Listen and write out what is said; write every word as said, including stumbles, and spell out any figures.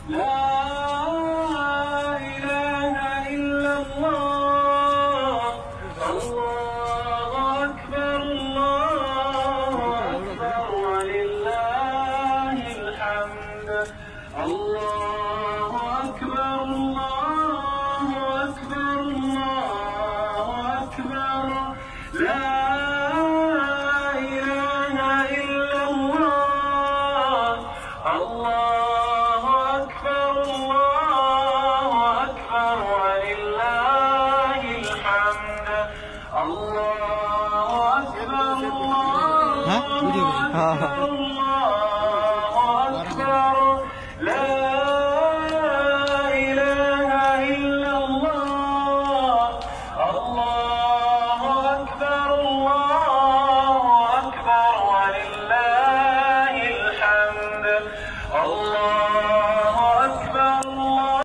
لا إله إلا الله. الله أكبر الله أكبر ولله الحمد. الله أكبر الله أكبر الله أكبر. لا إله إلا الله. الله أكبر الله أكبر ولله الحمد. الله أكبر الله أكبر